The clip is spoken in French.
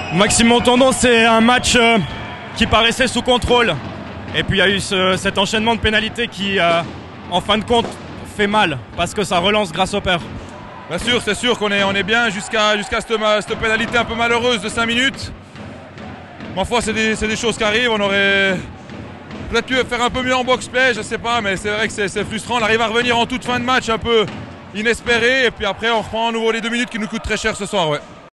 Maxime Montandon, c'est un match qui paraissait sous contrôle. Et puis il y a eu cet enchaînement de pénalités qui, en fin de compte, fait mal parce que ça relance grâce au père. Bien sûr, c'est sûr qu'on est bien jusqu'à cette pénalité un peu malheureuse de 5 minutes. Ma foi, c'est des choses qui arrivent. On aurait peut-être pu faire un peu mieux en box-play, je ne sais pas, mais c'est vrai que c'est frustrant. On arrive à revenir en toute fin de match un peu inespéré. Et puis après, on reprend à nouveau les 2 minutes qui nous coûtent très cher ce soir. Ouais.